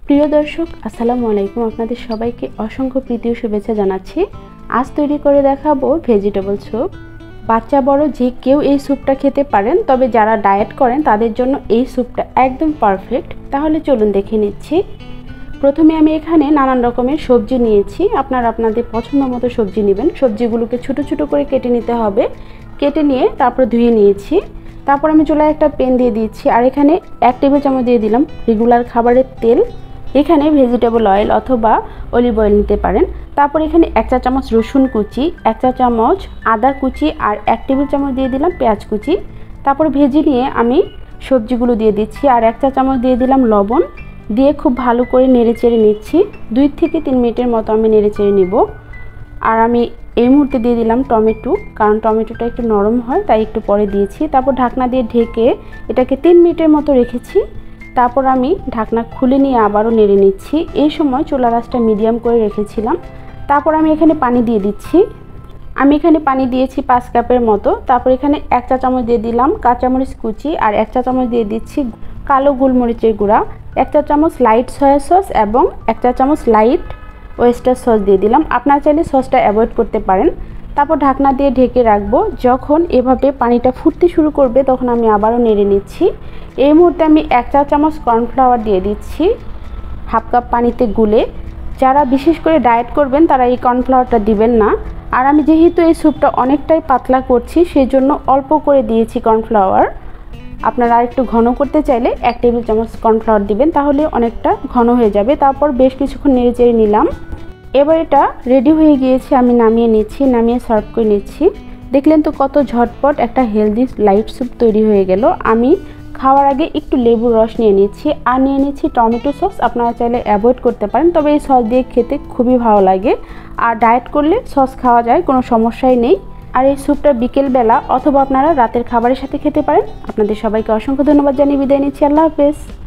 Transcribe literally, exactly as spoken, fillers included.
প্রিয় দর্শক আসসালামু আলাইকুম, আপনাদের সবাইকে অসংখ্য প্রীতি ও শুভেচ্ছা জানাচ্ছি। আজ তৈরি করে দেখাবো ভেজিটেবল স্যুপ। বাচ্চা বড় যে কেউ এই স্যুপটা খেতে পারেন, তবে যারা ডায়েট করেন তাদের জন্য এই স্যুপটা একদম পারফেক্ট। তাহলে চলুন দেখে নিচ্ছি। প্রথমে আমি এখানে নানান রকমের সবজি নিয়েছি। আপনারা আপনাদের পছন্দ মতো সবজি নেবেন। সবজিগুলোকে ছোট ছোট করে কেটে নিতে হবে। কেটে নিয়ে তারপর ধুয়ে নিয়েছি। তারপর আমি চুলায় একটা প্যান দিয়ে দিচ্ছি, আর এখানে এক টেবিল চামচ দিয়ে দিলাম রেগুলার খাবারের তেল। এখানে ভেজিটেবল অয়েল অথবা অলিভ অয়েল নিতে পারেন। তারপর এখানে এক চা চামচ রসুন কুচি, এক চা চামচ আদা কুচি আর এক টেবিল চামচ দিয়ে দিলাম পেঁয়াজ কুচি। তারপর ভেজে নিয়ে আমি সবজিগুলো দিয়ে দিচ্ছি, আর এক চা চামচ দিয়ে দিলাম লবণ। দিয়ে খুব ভালো করে নেড়ে চেড়ে নিচ্ছি। দুই থেকে তিন মিনিটের মতো আমি নেড়ে চেড়ে নিব। আর আমি এই মুহূর্তে দিয়ে দিলাম টমেটো, কারণ টমেটোটা একটু নরম হয় তাই একটু পরে দিয়েছি। তারপর ঢাকনা দিয়ে ঢেকে এটাকে তিন মিনিটের মতো রেখেছি। তারপর আমি ঢাকনা খুলে নিয়ে আবারও নেড়ে নিচ্ছি। এই সময় চুলার আঁচটা মিডিয়াম করে রেখেছিলাম। তারপর আমি এখানে পানি দিয়ে দিচ্ছি। আমি এখানে পানি দিয়েছি পাঁচ কাপের মতো। তারপর এখানে এক চা চামচ দিয়ে দিলাম কাঁচামরিচ কুচি, আর এক চা চামচ দিয়ে দিচ্ছি কালো গোলমরিচের গুঁড়া, এক চা চামচ লাইট সয়া সস এবং এক চা চামচ লাইট ওয়েস্টার সস দিয়ে দিলাম। আপনারা চাইলে সসটা অ্যাভয়েড করতে পারেন। তারপর ঢাকনা দিয়ে ঢেকে রাখবো। যখন এভাবে পানিটা ফুটতে শুরু করবে তখন আমি আবারও নেড়ে নিচ্ছি। এই মুহূর্তে আমি এক চা চামচ কর্নফ্লাওয়ার দিয়ে দিচ্ছি হাফ কাপ পানিতে গুলে। যারা বিশেষ করে ডায়েট করবেন তারা এই কর্নফ্লাওয়ারটা দিবেন না। আর আমি যেহেতু এই স্যুপটা অনেকটাই পাতলা করছি সেই জন্য অল্প করে দিয়েছি কর্নফ্লাওয়ার। আপনারা আর একটু ঘন করতে চাইলে এক টেবিল চামচ কর্নফ্লাওয়ার দিবেন, তাহলে অনেকটা ঘন হয়ে যাবে। তারপর বেশ কিছুক্ষণ নেড়ে চেড়ে নিলাম। এবার এটা রেডি হয়ে গিয়েছে, আমি নামিয়ে নিচ্ছি। নামিয়ে সার্ভ করে নিচ্ছি। দেখলেন তো কত ঝটপট একটা হেলদি লাইট স্যুপ তৈরি হয়ে গেল। আমি খাওয়ার আগে একটু লেবুর রস নিয়ে নিচ্ছি, আর নিয়ে নিচ্ছি টমেটো সস। আপনারা চাইলে অ্যাভয়েড করতে পারেন, তবে এই সস দিয়ে খেতে খুবই ভালো লাগে। আর ডায়েট করলে সস খাওয়া যায়, কোনো সমস্যাই নেই। আর এই স্যুপটা বিকেলবেলা অথবা আপনারা রাতের খাবারের সাথে খেতে পারেন। আপনাদের সবাইকে অসংখ্য ধন্যবাদ জানিয়ে বিদায় নিচ্ছি। আল্লাহ হাফেজ।